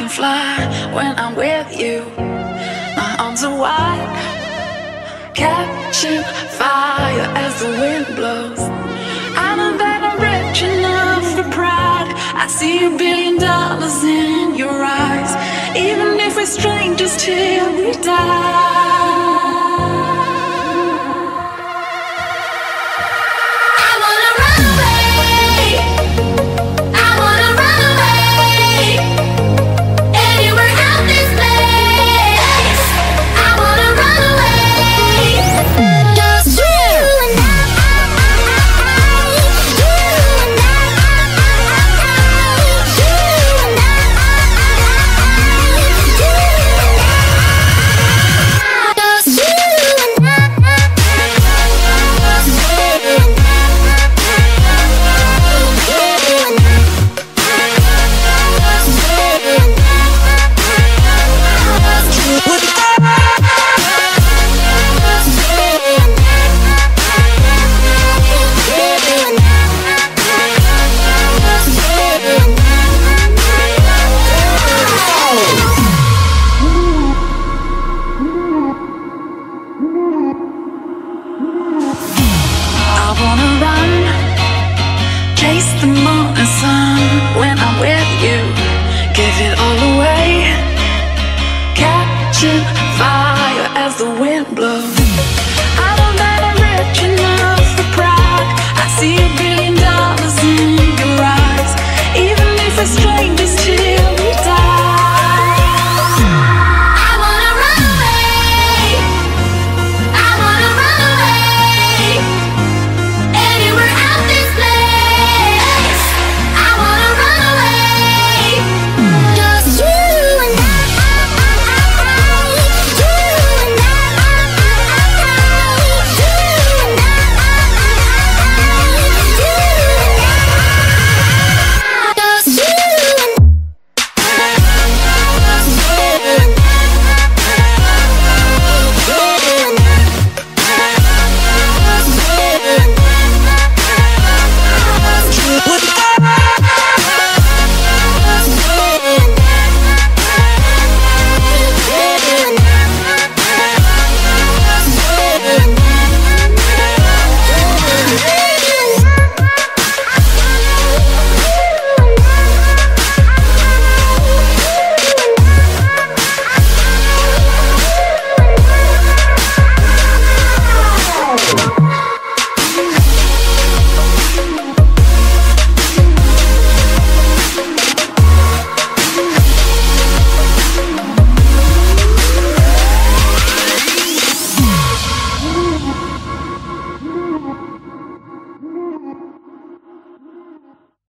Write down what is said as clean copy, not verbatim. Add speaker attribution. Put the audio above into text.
Speaker 1: fly when I'm with you. My arms are wide, catching fire as the wind blows. I know that I'm rich enough for pride. I see $1 billion in your eyes. Even if we're strangers till we die.